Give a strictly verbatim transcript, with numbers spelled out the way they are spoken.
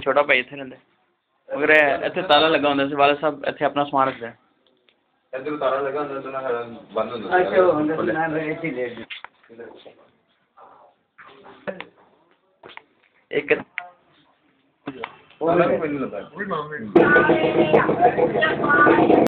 छोटा भाई इतने रहंदा मगर इतने ताला लगा होंदा सी वाले साहब इतने अपना समान रखदे इधर ताला लगा होंदा तो ना बंद होंदा अच्छा होंदा ना ऐसी ले एक ताला भी नहीं लगा